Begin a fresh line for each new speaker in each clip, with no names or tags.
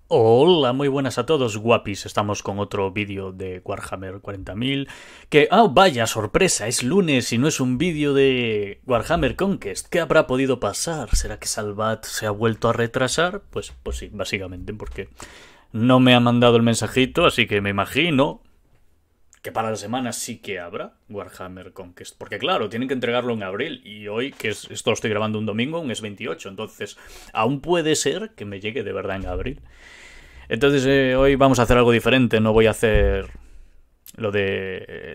Hola, muy buenas a todos, guapis. Estamos con otro vídeo de Warhammer 40.000. Vaya sorpresa, es lunes y no es un vídeo de Warhammer Conquest. ¿Qué habrá podido pasar? ¿Será que Salvat se ha vuelto a retrasar? Pues sí, básicamente, porque no me ha mandado el mensajito, así que me imagino que para la semana sí que habrá Warhammer Conquest. Porque claro, tienen que entregarlo en abril y hoy, esto lo estoy grabando un domingo, aún es 28. Entonces, aún puede ser que me llegue de verdad en abril. Entonces hoy vamos a hacer algo diferente. No voy a hacer lo de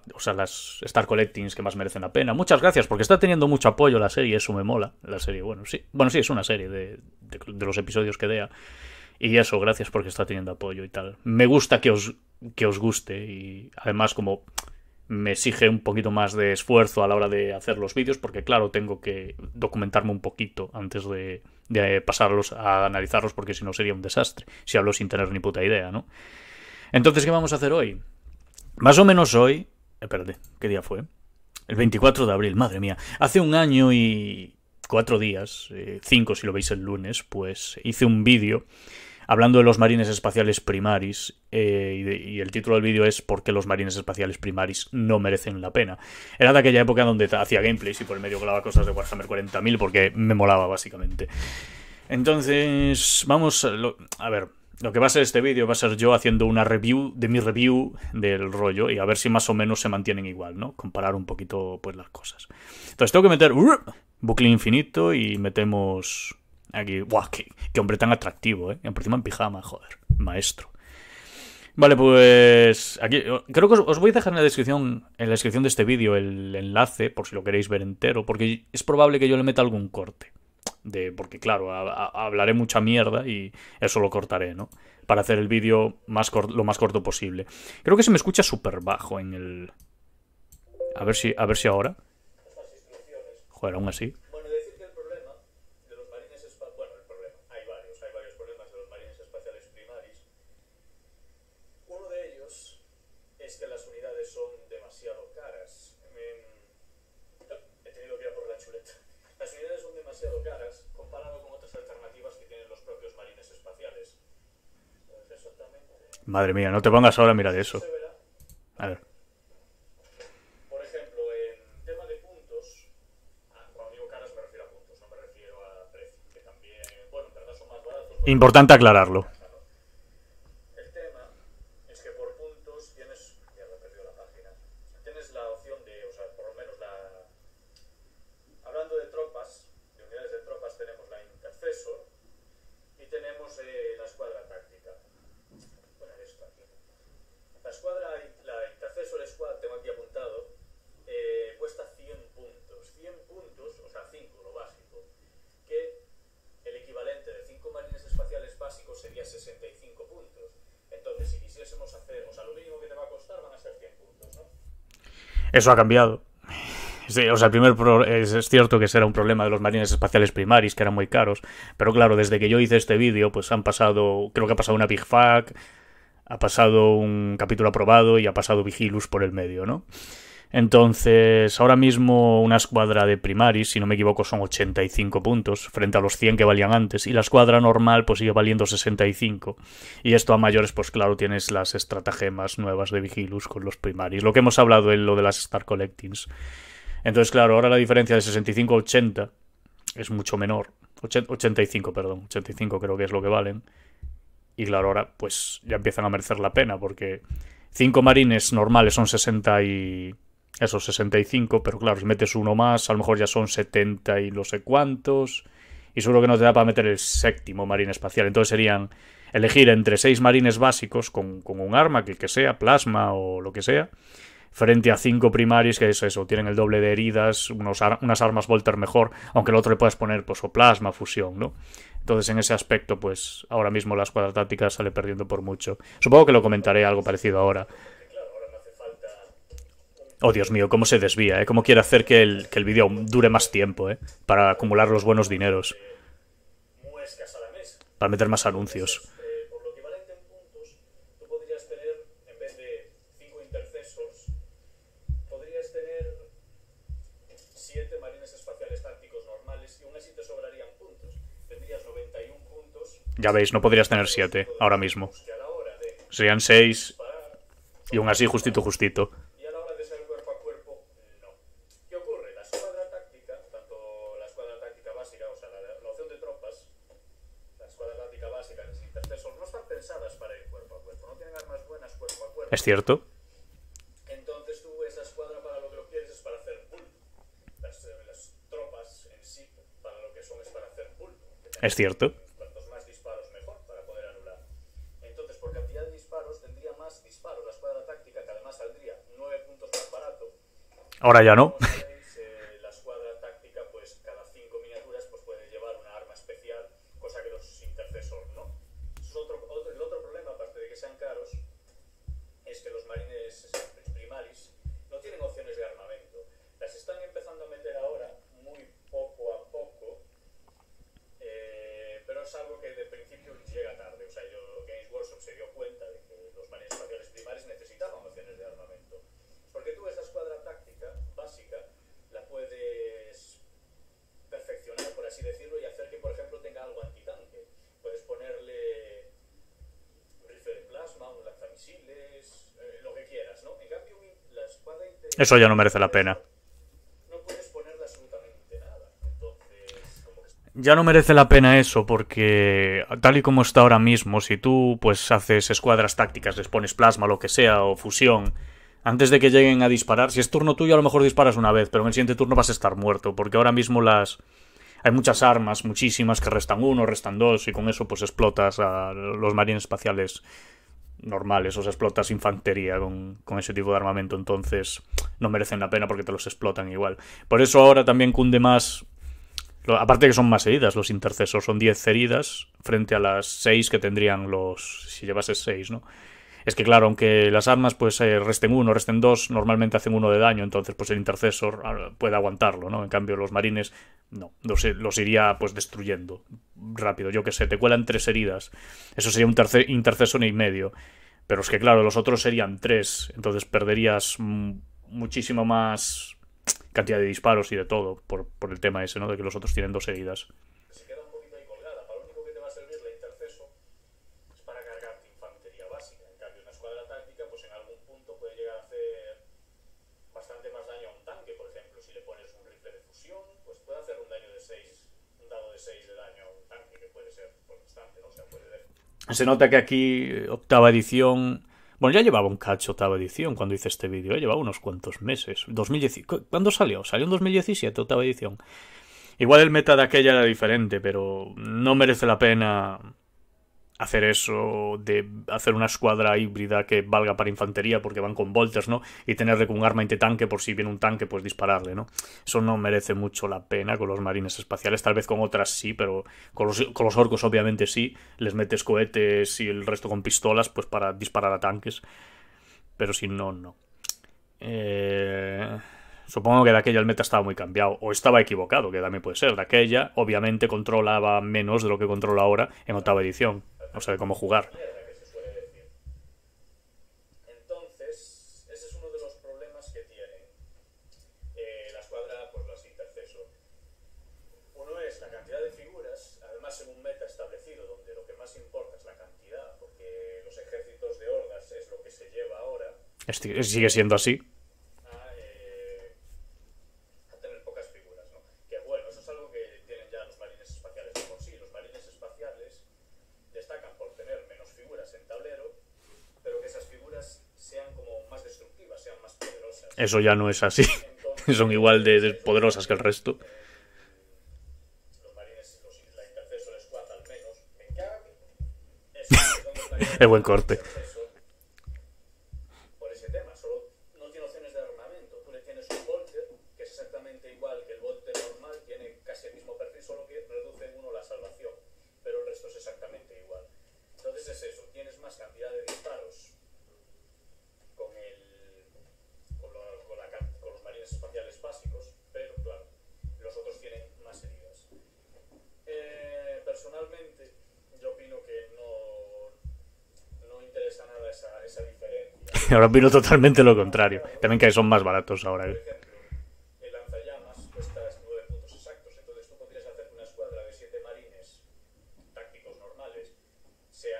las Star Collectings que más merecen la pena. Muchas gracias, porque está teniendo mucho apoyo la serie, eso me mola. La serie, bueno, sí, es una serie de los episodios que dea. Y eso, gracias porque está teniendo apoyo y tal. Me gusta que os guste y además como me exige un poquito más de esfuerzo a la hora de hacer los vídeos porque claro, tengo que documentarme un poquito antes de pasarlos a analizarlos porque si no sería un desastre, si hablo sin tener ni puta idea, ¿no? Entonces, ¿qué vamos a hacer hoy? Más o menos hoy... espérate, ¿qué día fue? El 24 de abril, madre mía. Hace un año y 4 días, 5 si lo veis el lunes, pues hice un vídeo hablando de los marines espaciales primaris, y el título del vídeo es ¿por qué los marines espaciales primaris no merecen la pena? Era de aquella época donde hacía gameplays y por el medio colaba cosas de Warhammer 40.000 porque me molaba básicamente. Entonces, a ver, lo que va a ser este vídeo va a ser yo haciendo una review de mi review del rollo y a ver si más o menos se mantienen igual, ¿no? Comparar un poquito pues las cosas. Entonces tengo que meter bucle infinito y metemos aquí... ¡Guau! Qué hombre tan atractivo, ¿eh? Por encima en pijama, joder. Maestro. Vale, pues aquí creo que os voy a dejar en la descripción de este vídeo el enlace por si lo queréis ver entero, porque es probable que yo le meta algún corte porque claro, hablaré mucha mierda y eso lo cortaré, ¿no? Para hacer el vídeo lo más corto posible. Creo que se me escucha súper bajo en el... A ver si ahora. Joder, aún así.
Bueno, decir que el problema de los marines espaciales... Bueno, hay varios problemas de los marines espaciales primaris. Uno de ellos es que las unidades son demasiado caras. He tenido que ir a por la chuleta. Las unidades son demasiado caras comparado con otras alternativas que tienen los propios marines espaciales. Exactamente.
Madre mía, no te pongas ahora a mirar
Eso
eso.
se verá.
A ver.
Por ejemplo, en tema de puntos, cuando digo caras me refiero a puntos, no me refiero a precio, que también, bueno, en verdad son más baratos porque
Importante aclararlo.
el tema es que por puntos tienes, ya me he perdido la página, tienes la opción de, o sea, por lo menos hablando de tropas, de unidades de tropas, tenemos la Intercesor y tenemos la escuadra táctica. Bueno, esto aquí. La Intercesor Squad, tengo aquí apuntado, cuesta 100 puntos. 100 puntos, o sea, 5 lo básico, que el equivalente de 5 marines espaciales básicos sería 65 puntos. Entonces, si quisiésemos hacer, o sea, lo mínimo que te va a costar van a ser 100 puntos, ¿no?
Eso ha cambiado. Sí, o sea, es cierto que ese era un problema de los marines espaciales primaris, que eran muy caros, pero claro, desde que yo hice este vídeo, pues creo que ha pasado una Big Fuck, ha pasado un capítulo aprobado y ha pasado Vigilus por el medio, ¿no? Entonces, ahora mismo una escuadra de primaris, si no me equivoco, son 85 puntos frente a los 100 que valían antes. Y la escuadra normal pues sigue valiendo 65. Y esto a mayores, pues claro, tienes las estratagemas nuevas de Vigilus con los primaris. Lo que hemos hablado en lo de las Star Collectings. Entonces, claro, ahora la diferencia de 65 a 80 es mucho menor. 85, perdón. 85 creo que es lo que valen. Y claro, ahora pues ya empiezan a merecer la pena porque 5 marines normales son 60 y... esos 65, pero claro, si metes uno más, a lo mejor ya son 70 y no sé cuántos. Y seguro que no te da para meter el séptimo marine espacial. Entonces serían elegir entre 6 marines básicos con un arma, que sea, plasma o lo que sea, frente a 5 primaris, que es eso, tienen el doble de heridas, unas armas Volter mejor, aunque el otro le puedas poner pues o plasma, fusión, ¿no? Entonces en ese aspecto, pues ahora mismo la escuadra táctica sale perdiendo por mucho. Supongo que lo comentaré algo parecido ahora.
Porque claro, ahora me hace falta
Oh, Dios mío, cómo se desvía, ¿eh? Cómo quiere hacer que el vídeo dure más tiempo, ¿eh? Para acumular los buenos dineros.
muescas a la mesa.
Para meter más anuncios.
Entonces, por lo equivalente en puntos, tú podrías tener, en vez de 5 Intercessors, podrías tener 7 marines espaciales tácticos normales y aún así te sobrarían puntos. Tendrías 91 puntos
Ya veis, no podrías tener 7 ahora mismo.
que a la hora de
Serían 6
disparar,
y aún así justito, justito.
y a la hora de ser cuerpo a cuerpo, no. ¿Qué ocurre? La escuadra táctica, tanto la escuadra táctica básica, o sea, la opción de tropas, la escuadra táctica básica, los intercesor, no están pensadas para ir cuerpo a cuerpo, no tienen armas buenas cuerpo a cuerpo.
Es cierto.
Entonces tú esa escuadra para lo que lo quieres es para hacer bulto. Las tropas en sí para lo que son es para hacer bulto.
Es cierto.
Cuantos más disparos mejor para poder anular. Entonces por cantidad de disparos tendría más disparos la escuadra táctica, que además saldría 9 puntos más barato.
Ahora ya no.
Como sabéis, la escuadra táctica pues cada 5 miniaturas pues puede llevar una arma especial, cosa que los intercesor no. Eso es el otro problema, aparte de que sean caros, es que los marines primaris no tienen opciones de armamento. Las están empezando a meter ahora, muy poco a poco, pero es algo que de principio llega tarde. O sea, Games Workshop se dio cuenta de que los marines espaciales primaris necesitaban opciones de armamento. Porque tú esa escuadra táctica básica la puedes perfeccionar, por así decirlo, y hacer que, por ejemplo, tenga algo antitanque. Puedes ponerle un rifle de plasma, un lanzamisiles, lo que quieras, ¿no? En cambio, la escuadra
Eso ya no merece la pena.
no puedes ponerle absolutamente nada. Entonces, como que
Ya no merece la pena eso porque tal y como está ahora mismo, si tú pues haces escuadras tácticas, les pones plasma, lo que sea, o fusión, antes de que lleguen a disparar, si es turno tuyo a lo mejor disparas una vez, pero en el siguiente turno vas a estar muerto, porque ahora mismo hay muchas armas, muchísimas, que restan 1, restan 2, y con eso pues explotas a los marines espaciales normales, o sea, explotas infantería con ese tipo de armamento, entonces no merecen la pena porque te los explotan igual. Por eso ahora también cunde más, aparte que son más heridas, los intercesos son 10 heridas frente a las 6 que tendrían si llevases 6, ¿no? Es que claro, aunque las armas pues resten 1, resten 2, normalmente hacen 1 de daño, entonces pues el intercesor puede aguantarlo, ¿no? En cambio los marines no, los iría pues destruyendo rápido. Yo que sé, te cuelan 3 heridas, eso sería un intercesor y medio, pero es que claro, los otros serían 3, entonces perderías muchísimo más cantidad de disparos y de todo por el tema ese, ¿no? De que los otros tienen 2 heridas.
se queda un poquito ahí colgada. Para lo único que te va a servir la interceso es para cargarte infantería básica. En cambio, una escuadra táctica, pues en algún punto puede llegar a hacer bastante más daño a un tanque, por ejemplo. Si le pones un rifle de fusión, pues puede hacer un daño de 6, un dado de 6 de daño a un tanque, que puede ser bastante, ¿no? O sea, puede ver.
Se nota que aquí, octava edición... Bueno, ya llevaba un cacho octava edición cuando hice este vídeo, llevaba unos cuantos meses. 2017. ¿Cuándo salió? Salió en 2017, octava edición. Igual el meta de aquella era diferente, pero no merece la pena hacer eso, de hacer una escuadra híbrida que valga para infantería porque van con bolters, ¿no? Y tenerle con un arma antitanque por si viene un tanque, pues dispararle, ¿no? Eso no merece mucho la pena con los marines espaciales, tal vez con otras sí, pero con los orcos obviamente sí, les metes cohetes y el resto con pistolas, pues para disparar a tanques, pero si no, no. Supongo que de aquella el meta estaba muy cambiado, o estaba equivocado, que también puede ser. De aquella, obviamente, controlaba menos de lo que controla ahora en octava edición. No sabe cómo jugar.
Mierda, que se suele decir. Entonces, ese es uno de los problemas que tienen la escuadra, pues los intercesos. Uno es la cantidad de figuras, además en un meta establecido, donde lo que más importa es la cantidad, porque los ejércitos de hordas es lo que se lleva ahora.
Sigue siendo así.
A tener pocas figuras, ¿no? Que bueno, eso es algo que tienen ya los marines espaciales de por sí. Los marines espaciales destacan por tener menos figuras en tablero, pero que esas figuras sean como más destructivas, sean más poderosas.
Eso ya no es así.
Entonces,
Son igual de poderosas que el resto.
los marines, la intercesor squad al menos, me cago.
Es buen corte.
Por ese tema, solo no tiene opciones de armamento. Tú le tienes un volter, que es exactamente igual que el volter normal, tiene casi el mismo perfil, solo que reduce en uno la salvación, pero el resto es exactamente igual. Entonces es eso, tienes más cantidad de disparos con los marines espaciales básicos, pero claro, los otros tienen más heridas. Personalmente, yo opino que no interesa nada esa diferencia.
Ahora opino totalmente lo contrario. También que son más baratos ahora.
Por ejemplo, el lanzallamas cuesta 9 puntos exactos, entonces tú podrías hacer una escuadra de 7 marines tácticos normales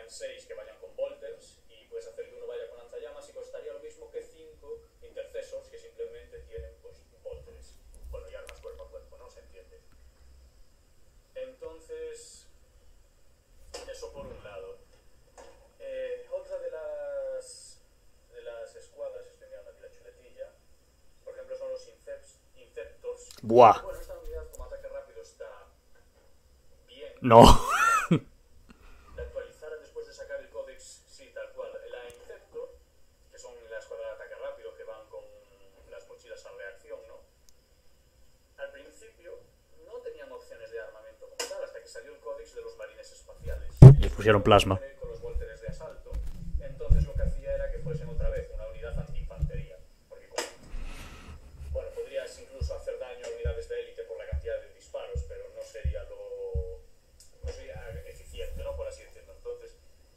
sean 6 que vayan con bolters y puedes hacer que uno vaya con lanzallamas y costaría lo mismo que 5 intercesors que simplemente tienen pues bolters. Bueno, y armas cuerpo a cuerpo, ¿no? Se entiende. Entonces, eso por un lado. Otra de las escuadras, estoy mirando aquí la chuletilla, por ejemplo, son los Inceptors.
Buah.
Bueno, esta unidad como ataque rápido está bien.
No.
La actualizaron después de sacar el códex, sí, tal cual. La Inceptor, que son la escuadra de ataque rápido que van con las mochilas a reacción, ¿no? Al principio no tenían opciones de armamento como tal, hasta que salió el códex de los marines espaciales.
Les pusieron plasma.
Con los volteres de asalto. Entonces lo que hacía era que fuesen otra vez una unidad antiinfantería. Porque como, bueno, podrías incluso hacer daño a unidades de élite por la cantidad de disparos, pero no sería eficiente, ¿no? Por así decirlo. Entonces,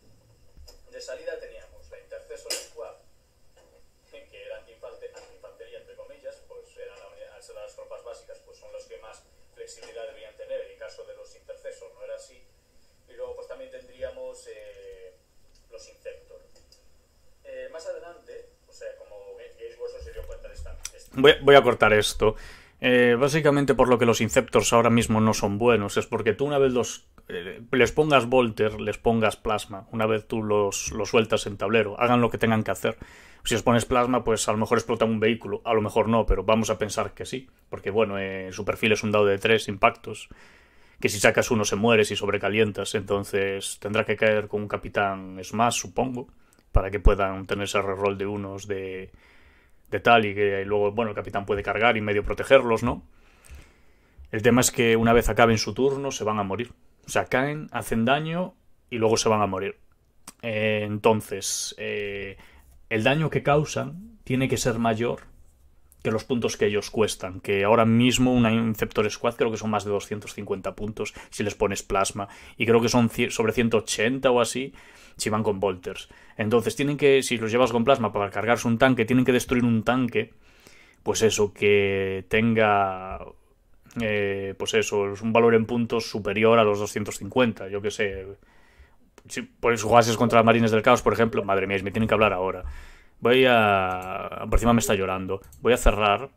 de salida teníamos la Intercessor Squad, que era antiinfantería, entre comillas, pues eran al ser las tropas básicas, pues son los que más flexibilidad deberían tener. En caso de los Intercessor no era así. Y luego pues también tendríamos los Inceptor. Más adelante, o sea, como Games Workshop se dio cuenta de esta.
Voy a cortar esto. Básicamente por lo que los Inceptors ahora mismo no son buenos es porque tú una vez les pongas Volter, les pongas Plasma, una vez tú los sueltas en tablero, hagan lo que tengan que hacer. Si les pones Plasma, pues a lo mejor explotan un vehículo, a lo mejor no, pero vamos a pensar que sí, porque bueno, su perfil es un dado de 3 impactos, que si sacas uno se muere si sobrecalientas, entonces tendrá que caer con un capitán Smash, supongo, para que puedan tener ese reroll de unos de tal y que luego, bueno, el capitán puede cargar y medio protegerlos, ¿no? El tema es que una vez acaben su turno se van a morir. O sea, caen, hacen daño y luego se van a morir. Entonces, el daño que causan tiene que ser mayor que los puntos que ellos cuestan, que ahora mismo una Inceptor Squad creo que son más de 250 puntos si les pones Plasma, y creo que son sobre 180 o así si van con Volters. Entonces tienen que, si los llevas con Plasma para cargarse un tanque, tienen que destruir un tanque, pues eso, que tenga pues eso, es un valor en puntos superior a los 250, yo que sé. Si pues jugases contra Marines del Caos, por ejemplo, madre mía, me tienen que hablar ahora. Por encima me está llorando. Voy a cerrar.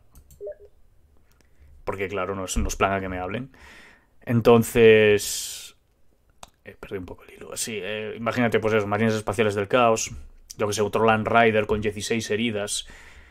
Porque claro, no es plan a que me hablen. Entonces... perdí un poco el hilo. Así, imagínate, pues eso, Marines Espaciales del Caos. Yo que sé, otro Land Rider con 16 heridas.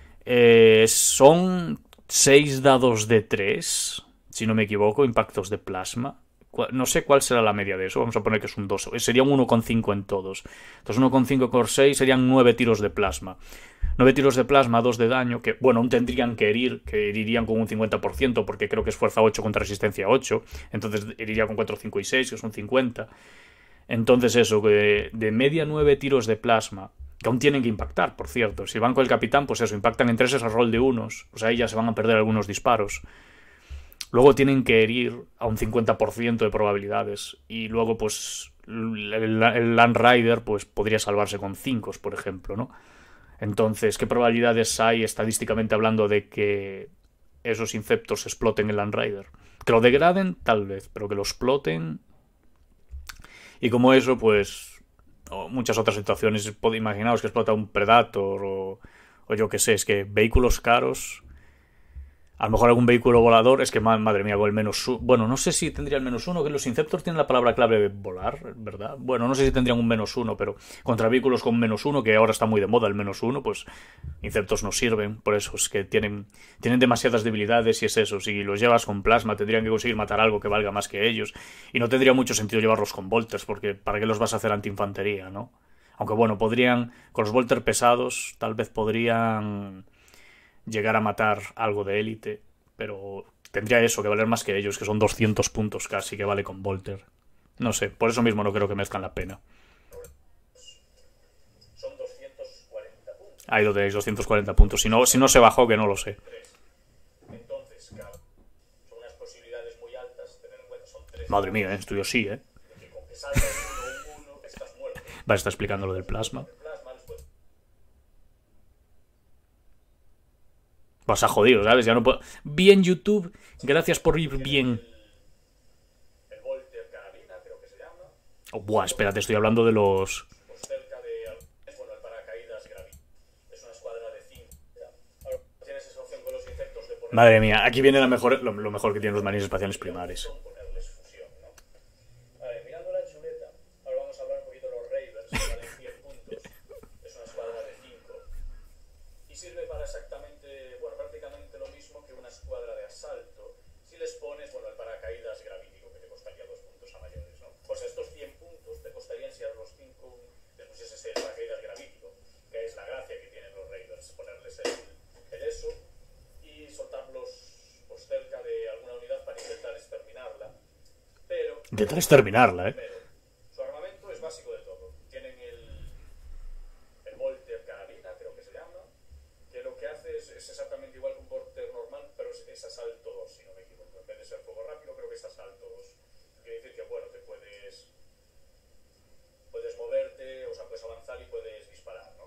Son 6 dados de 3, si no me equivoco, impactos de plasma. No sé cuál será la media de eso, vamos a poner que es un 2. Sería un 1,5 en todos. Entonces 1,5 por 6 serían 9 tiros de plasma. 9 tiros de plasma, 2 de daño, que bueno, aún tendrían que herir, que herirían con un 50%, porque creo que es fuerza 8 contra resistencia 8. Entonces heriría con 4, 5 y 6, que son 50. Entonces eso, de media 9 tiros de plasma, que aún tienen que impactar, por cierto. Si van con el capitán, pues eso, impactan en 3 al rol de unos. O sea, ahí ya se van a perder algunos disparos. Luego tienen que herir a un 50% de probabilidades. Y luego, pues, el Land Rider pues, podría salvarse con 5, por ejemplo, ¿no? Entonces, ¿qué probabilidades hay, estadísticamente hablando, de que esos Inceptors exploten el Land Rider? Que lo degraden, tal vez, pero que lo exploten... Y como eso, pues... O muchas otras situaciones. Imaginaos que explota un Predator o yo que sé, es que vehículos caros... A lo mejor algún vehículo volador, es que madre mía, con el -1. Bueno, no sé si tendría el -1, que los Inceptors tienen la palabra clave de volar, ¿verdad? Bueno, no sé si tendrían un -1, pero contra vehículos con -1, que ahora está muy de moda el -1, pues Inceptors no sirven. Por eso es que tienen demasiadas debilidades y es eso. Si los llevas con plasma, tendrían que conseguir matar algo que valga más que ellos. Y no tendría mucho sentido llevarlos con Volters, porque ¿para qué los vas a hacer antiinfantería, no? Aunque bueno, podrían, con los Volters pesados, tal vez podrían... llegar a matar algo de élite, pero tendría eso, que valer más que ellos, que son 200 puntos casi, que vale con Volter. No sé, por eso mismo no creo que merezcan la pena.
Son 240 puntos.
Ahí lo tenéis, 240 puntos. Si no se bajó, que no lo sé.
Entonces, claro, son unas posibilidades muy altas, tener en cuenta, son 3.
Madre mía, esto yo sí,
De que con que salga uno, estás muerto.
Va a estar explicando lo del plasma. Vas a jodido, ¿sabes? Ya no puedo... Bien, YouTube, gracias por ir bien.
El Volter Carabina, creo que se llama.
Oh, buah, espérate, estoy hablando de los...
Pues cerca de, bueno, el paracaídas gravítico. Es una escuadra de 5. Ahora tienes esa opción con los insectos de poner...
Madre mía, aquí viene lo mejor que tienen los marines espaciales primaris.
Ponerles fusión, ¿no? Vale, mirando la chuleta, ahora vamos a hablar un poquito de los Raiders, que valen 100 puntos. Es una escuadra de 5. Y sirve para exactamente, bueno, prácticamente lo mismo que una escuadra de asalto. Si les pones, bueno, el paracaídas gravítico, que te costaría 2 puntos a mayores, ¿no? Pues estos 100 puntos te costarían si a los 5 les pusieses el paracaídas gravítico, que es la gracia que tienen los Raiders, ponerles el eso y soltarlos pues cerca de alguna unidad para intentar exterminarla. Pero
Intentar exterminarla,
primero, su armamento es básico de todo. Tienen el Volter carabina, creo que se llama, que lo que hace es exactamente igual que un Volter normal, pero es asalto 2, si no me equivoco. En vez de ser fuego rápido, creo que es asalto 2. Quiere decir que, bueno, te puedes moverte, o sea, puedes avanzar y puedes disparar, ¿no?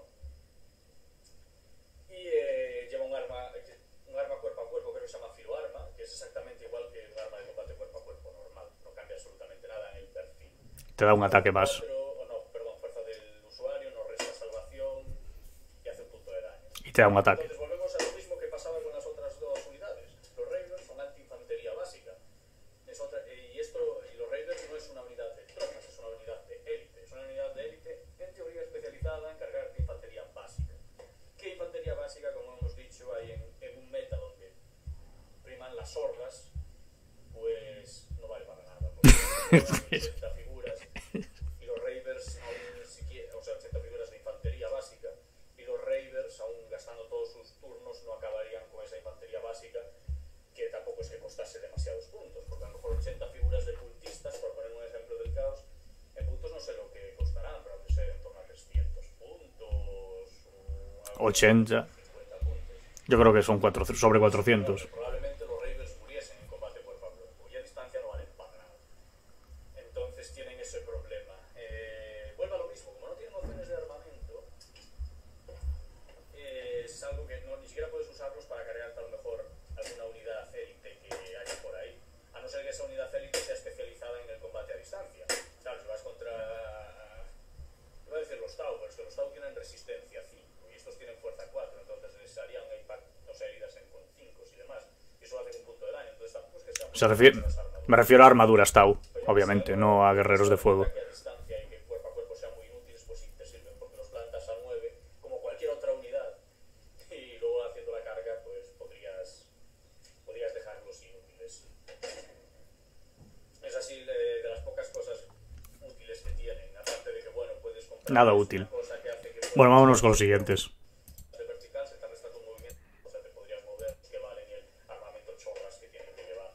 Y lleva un arma cuerpo a cuerpo, creo que se llama filoarma, que es exactamente igual que un arma de combate cuerpo a cuerpo normal. No cambia absolutamente nada en el perfil.
te da un ataque más.
Fuerza del usuario, no resta salvación y hace un punto de daño.
Y te da un ataque.
Entonces volvemos a lo mismo que pasaba con las otras dos unidades. Los Raiders son anti-infantería básica. Y los Raiders no es una unidad de tropas, es una unidad de élite. Es una unidad de élite en teoría especializada en cargar infantería básica. ¿Qué infantería básica? Como hemos dicho, hay en un meta donde priman las hordas, pues no vale para nada. Porque 80 figuras y los Raiders aún ni siquiera, o sea, 80 figuras de infantería básica y los Raiders aún gastando todos sus turnos no acabarían con esa infantería básica, que tampoco es que costase demasiados puntos, porque a lo mejor 80 figuras de cultistas, por poner un ejemplo del caos, en puntos no sé lo que costarán, pero no sé, en torno a 300 puntos,
80.
50 puntos.
Yo creo que son sobre 400.
Probablemente los Raiders muriesen en combate cuerpo a cuerpo y a distancia no valen para nada. Entonces tienen ese problema. Vuelve a lo mismo, como no tienen opciones de armamento, es algo que ni siquiera puedes usarlos para cargarte a lo mejor alguna unidad élite que haya por ahí, a no ser que esa unidad élite sea especializada en el combate a distancia. Claro, si vas contra... iba a decir los Tau, pero es que los Tau tienen resistencia 5 y estos tienen fuerza 4, entonces les harían no sé, heridas con 5 y demás. Y eso hace un punto de daño, entonces tampoco es que sea...
Me refiero a armaduras Tau, obviamente, no a guerreros de fuego.
Que a distancia y que cuerpo a cuerpo sean muy inútiles, pues sí te sirven, porque los plantas a 9 como cualquier otra unidad y luego haciendo la carga pues podrías dejarlos inútiles. Es así de las pocas cosas útiles que tienen, aparte de que bueno, puedes comprar
Nada útil.
una cosa que hace que
Bueno, vámonos con los siguientes.
de vertical se te resta tu movimiento, o sea, te podrías mover que valen y el armamento chorras que tienen que llevar.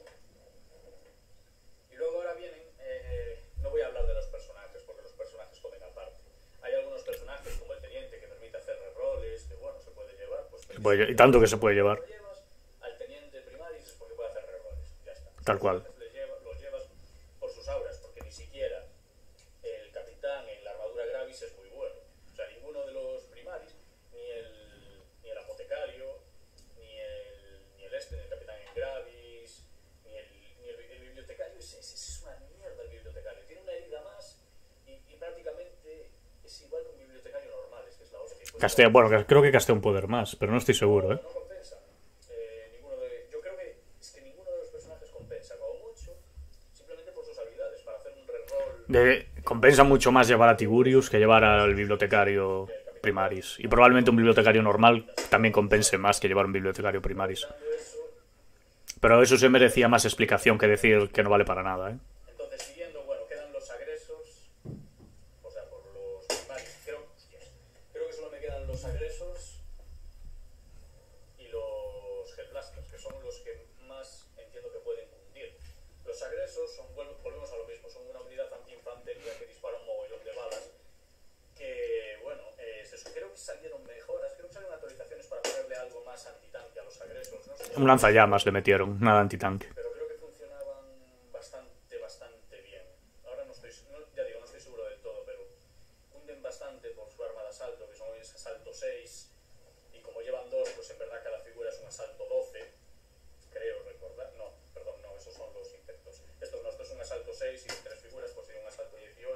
Y luego ahora vienen, no voy a hablar de los personajes porque los personajes comen aparte. Hay algunos personajes como el teniente que permite hacer reroles, que bueno, se puede llevar, pues
Y tanto que se puede llevar.
lo llevas al teniente primaris es porque puede hacer reroles, ya está.
Tal cual.
Los llevas por sus auras, porque ni siquiera el capitán en la armadura gravis es muy bueno. O sea, ninguno de los primaris, ni el apotecario, ni el capitán en gravis, ni el bibliotecario, es una mierda el bibliotecario. Tiene una herida más y prácticamente es igual que un bibliotecario normal, es que es la hostia.
Bueno, creo que castea un poder más, pero no estoy seguro, ¿eh?
No compensa. Yo creo que es que ninguno de los personajes compensa, como mucho, simplemente por sus habilidades, para hacer un reroll.
Compensa mucho más llevar a Tiburius que llevar al bibliotecario primaris. Y probablemente un bibliotecario normal también compense más que llevar un bibliotecario primaris. Pero eso se merecía más explicación que decir que no vale para nada, ¿eh?
Entonces, siguiendo, bueno, quedan los agresos, o sea, por los primaris. Creo que solo me quedan los agresos y los Hellblasters, que son los que más entiendo que pueden cundir. Los agresos volvemos a lo mismo, son una unidad antiinfantería que dispara un mogollón de balas, que bueno, creo que salieron mejoras, creo que salieron actualizaciones para ponerle algo más antitanque a los agresos. No sé,
Un lanzallamas le metieron, nada antitanque.
pero creo que funcionaban bastante bien. Ahora ya digo, no estoy seguro del todo, pero cunden bastante por su arma de asalto, que son es asalto 6, y como llevan 2, pues en verdad cada figura es un asalto 12, creo recordar. No, perdón, no, esos son los insectos. Esto es un asalto 6 y 3 figuras, pues sería un asalto 18.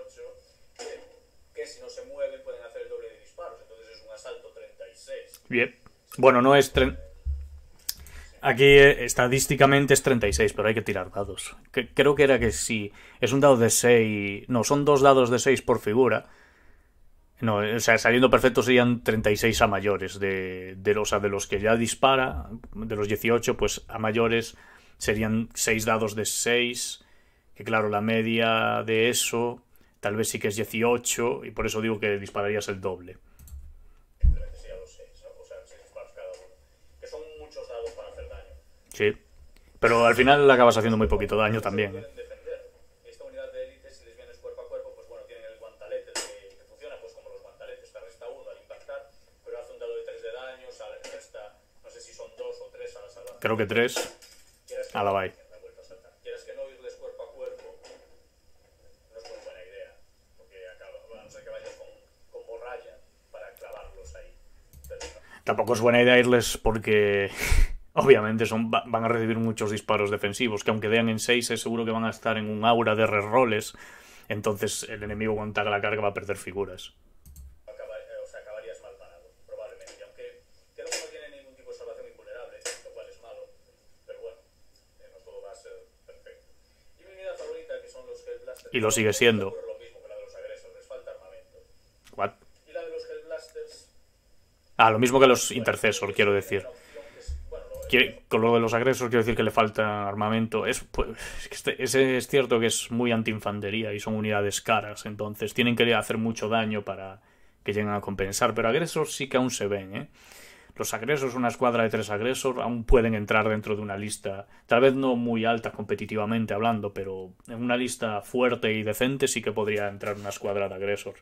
Bien. Bueno, no es... Aquí estadísticamente es 36, pero hay que tirar dados. Creo que era que si es un dado de 6... No, son 2 dados de 6 por figura. No, o sea, saliendo perfectos serían 36 a mayores. O sea, de los que ya dispara, de los 18, pues a mayores serían 6 dados de 6. Que claro, la media de eso tal vez sí que es 18. Y por eso digo que dispararías el doble.
Simplemente sería los 6, ¿no? O sea, 6 disparos cada uno. Que son muchos dados para hacer daño.
Sí. Pero al final acabas haciendo muy poquito daño también, ¿eh?
Esta unidad de élite, si les vienes cuerpo a cuerpo, pues bueno, tienen el guantalete que funciona pues como los guantaletes, te resta 1 al impactar, pero hace un dado de 3 de daño, resta, no sé si son 2 o 3 a la salvación.
Creo que 3. A la bye.
Quieras que no irles cuerpo a cuerpo, no es muy buena idea, porque a no ser que vayas con borralla para clavarlos ahí. Pero no.
Tampoco es buena idea irles porque obviamente van a recibir muchos disparos defensivos, que aunque dean en 6 es seguro que van a estar en un aura de reroles, entonces el enemigo cuando haga la carga va a perder figuras.
O sea, acabarías mal parado, probablemente. Y aunque creo que no tiene ningún tipo de salvación invulnerable, lo cual es malo, pero bueno, no todo va a ser perfecto. Y mi unidad favorita, que son los Hellblasters.
Y lo sigue siendo.
Lo mismo que la de los agresores, les falta armamento.
¿What?
Y la de los Hellblasters.
Ah, lo mismo que los Intercessor, quiero decir. Con lo de los agresores quiero decir que le falta armamento. Es cierto que es muy anti-infantería y son unidades caras, entonces tienen que hacer mucho daño para que lleguen a compensar, pero agresores sí que aún se ven, ¿eh? Los agresores, una escuadra de 3 agresores, aún pueden entrar dentro de una lista, tal vez no muy alta competitivamente hablando, pero en una lista fuerte y decente sí que podría entrar una escuadra de agresores.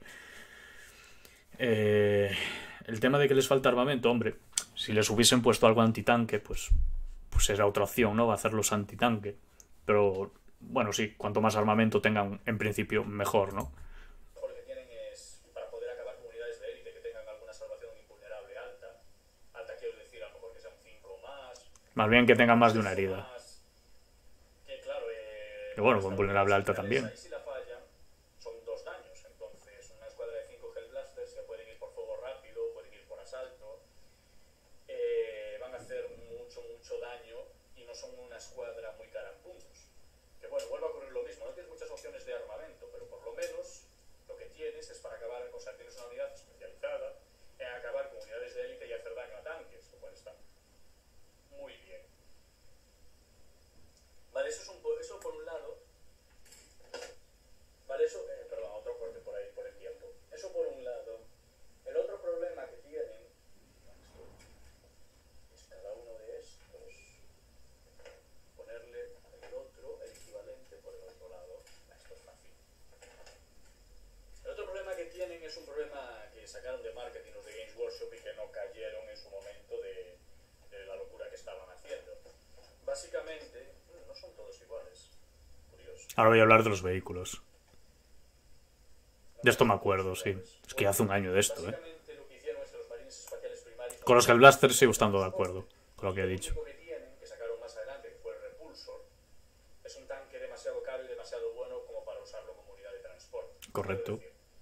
El tema de que les falta armamento, hombre, si les hubiesen puesto algo antitanque, pues era otra opción, ¿no? Hacerlos antitanque. Pero, bueno, sí, cuanto más armamento tengan, en principio, mejor, ¿no?
Lo mejor que tienen es, para poder acabar con unidades de élite que tengan alguna salvación invulnerable alta. Alta quiero decir, a lo mejor que sean 5 o más.
Más bien que tengan más de una herida.
Que claro,
Y bueno, con vulnerable alta también.
Ahí si la falla, son 2 daños. Entonces, una escuadra de 5 Hellblasters que pueden ir por fuego rápido, pueden ir por asalto. Van a hacer mucho daño y no son una escuadra muy cara en puntos. Que bueno, vuelve a ocurrir lo mismo. No tienes muchas opciones de armamento, pero por lo menos lo que tienes es para acabar, o sea, tienes una unidad especializada en acabar con unidades de élite y hacer daño a tanques, lo cual está muy bien. Vale, eso por un lado. Vale, eso, perdón, otro corte por ahí, por el tiempo. Eso por un lado. El otro problema que tienen es cada uno de estos, ponerle el otro, el equivalente por el otro lado. Esto es fácil. El otro problema que tienen es un problema que sacaron de marketing los de Games Workshop y que no cayeron en su momento de la locura que estaban haciendo. Básicamente, no son todos iguales. Curioso.
Ahora voy a hablar de los vehículos. De esto me acuerdo, sí. Es que hace un año de esto, ¿eh? Con los Hellblasters sigo estando de acuerdo con lo que he dicho.
Lo único que tienen, que sacaron más adelante, que fue el Repulsor, es un tanque demasiado caro y demasiado bueno como para usarlo como unidad de transporte.
Correcto.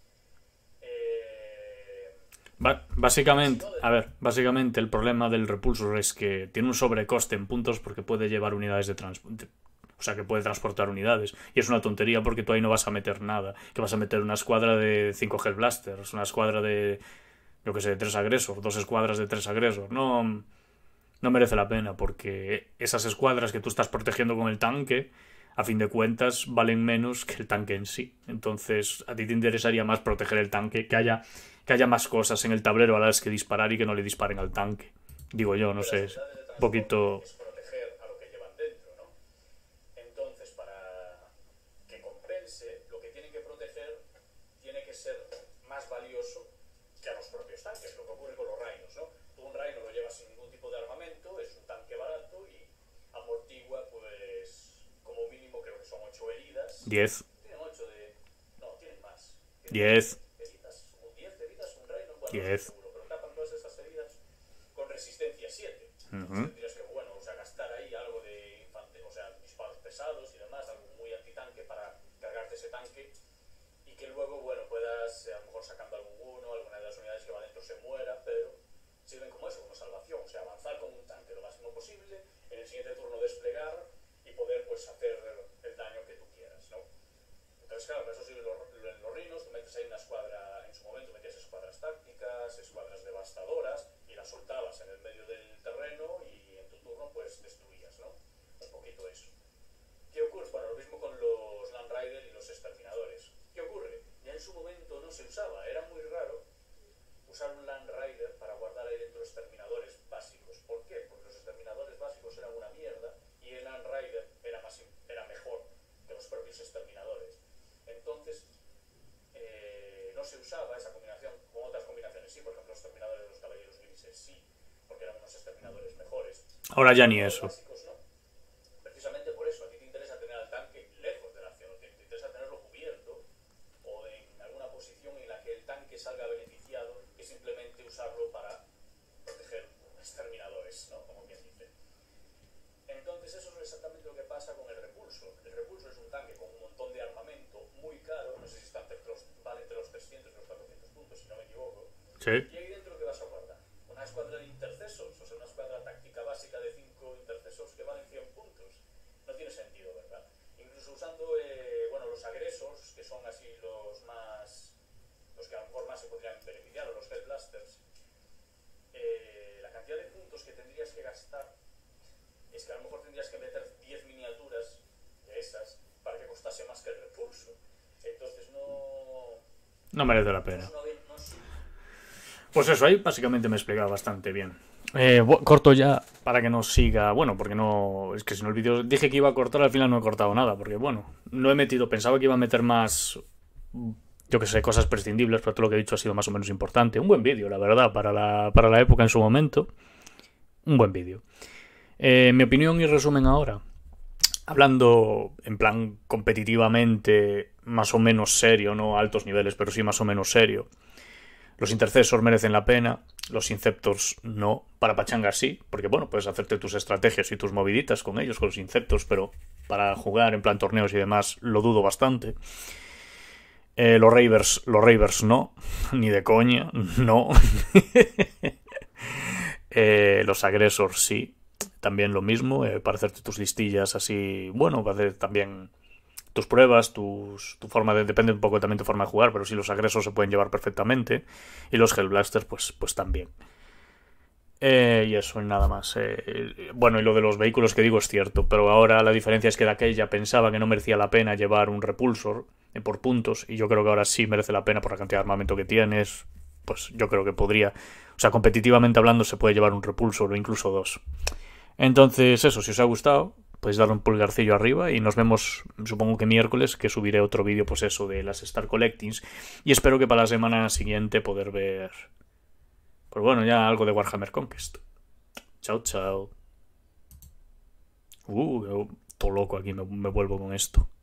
Básicamente el problema del Repulsor es que tiene un sobrecoste en puntos porque puede llevar unidades de transporte. O sea, que puede transportar unidades. Y es una tontería porque tú ahí no vas a meter nada. Que vas a meter una escuadra de 5 Hellblasters, una escuadra de, yo que sé, 3 agresores, 2 escuadras de 3 agresores. No merece la pena porque esas escuadras que tú estás protegiendo con el tanque, a fin de cuentas, valen menos que el tanque en sí. Entonces, a ti te interesaría más proteger el tanque, que haya más cosas en el tablero a las que disparar y que no le disparen al tanque. Digo yo, no sé, un poquito...
proteger a lo que llevan dentro, ¿no? Entonces, para que compense, lo que tienen que proteger tiene que ser más valioso que a los propios tanques, lo que ocurre con los Rhinos, ¿no? Tú un Rhino lo llevas sin ningún tipo de armamento, es un tanque barato y amortigua, pues, como mínimo creo que son 8 heridas.
10.
Tienen 8 de... No, tienen más.
10.
Heridas, o 10 heridas, un Rhino, bueno,
10.
no estoy seguro, pero tapan todas esas heridas con resistencia 7. Tendrías que, bueno, o sea, gastar ahí algo de o sea, disparos pesados y demás, algo muy antitanque para cargarte ese tanque y que luego, bueno, puedas, a lo mejor sacando algún uno, alguna de las unidades que va dentro se muera, pero sirven como eso, no se usaba. Era muy raro usar un Land Rider para guardar ahí dentro exterminadores básicos. ¿Por qué? Porque los exterminadores básicos eran una mierda y el Land Rider era mejor que los propios exterminadores. Entonces, no se usaba esa combinación con otras combinaciones. Sí, por ejemplo, los exterminadores de los caballeros grises sí, porque eran unos exterminadores mejores.
Ahora ya ni eso.
Básicos, ¿no? Precisamente por eso, a ti te interesa tener al tanque lejos de la acción, te interesa tenerlo cubierto o en alguna posición en la que el tanque salga beneficiado y simplemente usarlo para proteger exterminadores, ¿no? Como quien dice. Entonces eso es exactamente lo que pasa con el repulso. El repulso es un tanque con un montón de armamento muy caro, no sé si vale entre los 300 y los 400 puntos, si no me equivoco.
Sí.
Y ahí dentro, ¿qué vas a guardar? Una escuadra de intercesors, o sea, una escuadra táctica básica de 5 intercesors que valen 100 puntos. No tiene sentido, ¿verdad? Incluso usando, los agresors, que son así los que a lo mejor más se podrían beneficiar, o los Hellblasters, la cantidad de puntos que tendrías que gastar es que a lo mejor tendrías que meter 10 miniaturas de esas para que costase más que el repulso. Entonces
no merece la pena.
No,
Pues eso, ahí básicamente me explicaba bastante bien. Corto ya para que no siga. Bueno, porque no. Es que si no el vídeo. Dije que iba a cortar, al final no he cortado nada. Porque bueno, no he metido. Pensaba que iba a meter más. Yo que sé, cosas prescindibles. Pero todo lo que he dicho ha sido más o menos importante. Un buen vídeo, la verdad, para la época en su momento. Un buen vídeo. Mi opinión y resumen ahora. Hablando en plan competitivamente, más o menos serio, no a altos niveles, pero sí más o menos serio. Los intercesors merecen la pena, los inceptors no. Para pachangas sí, porque bueno, puedes hacerte tus estrategias y tus moviditas con ellos, con los inceptors, pero para jugar en plan torneos y demás lo dudo bastante. Los Ravers no, ni de coña, no. Los agresors sí, también lo mismo, para hacerte tus listillas así, bueno, para hacer también tus pruebas, tu forma de... Depende un poco también de tu forma de jugar, pero sí, los agresos se pueden llevar perfectamente. Y los Hellblasters, pues también. Y eso, nada más. Bueno, y lo de los vehículos que digo es cierto, pero ahora la diferencia es que de aquella pensaba que no merecía la pena llevar un repulsor por puntos, y yo creo que ahora sí merece la pena por la cantidad de armamento que tienes. Pues yo creo que podría... O sea, competitivamente hablando se puede llevar un repulsor o incluso dos. Entonces, eso, si os ha gustado, podéis darle un pulgarcillo arriba y nos vemos, supongo que miércoles, que subiré otro vídeo, pues eso, de las Star Collectings. Y espero que para la semana siguiente poder ver, pues bueno, ya algo de Warhammer Conquest. Chao, chao. Todo loco aquí me vuelvo con esto.